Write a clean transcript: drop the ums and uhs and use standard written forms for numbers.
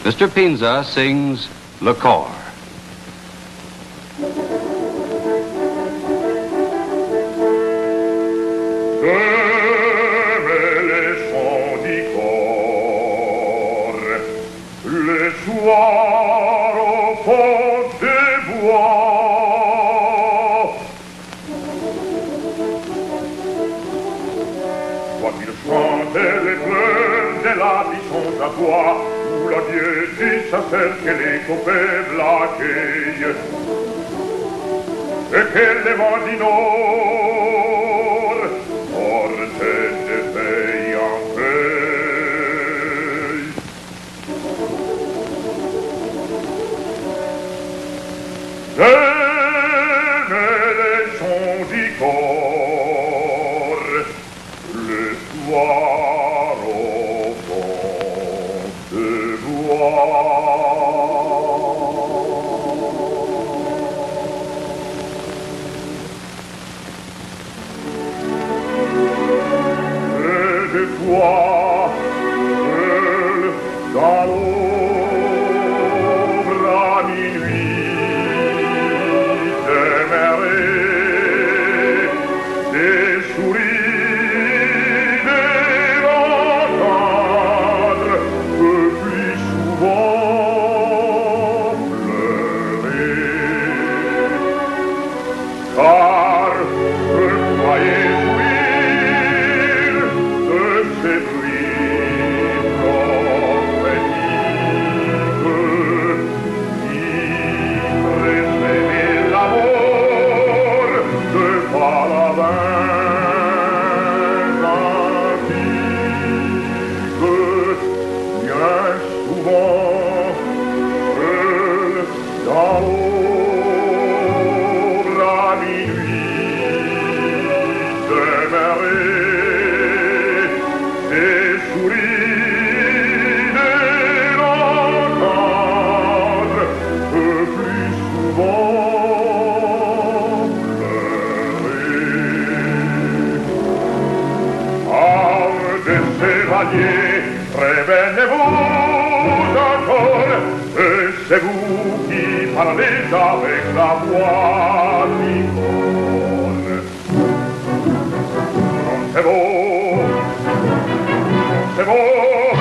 Mr. Pinza sings Le Corps. Le soir au fond des bois, voit-il chanter les fleurs de la buisson à bois, où la vieille s'acerque et les copains blaquent, et que les vents du nord portent des feuilles en feuilles. J'aime les sons du corps, le soir au fond de bois. Et de toi, seul dans l'ombre à minuit, car je croyais jouir de ces bruits prophétiques qui précédaient la mort de paladins antiques. Bien souvent, seul dans l'ombre à minuit, demeurer des souris des l'entendre, plus souvent pleurer. Armes des chevaliers, prévenez-vous encore, c'est vous qui parlez avec la voix d'Yvonne. Non, c'est beau,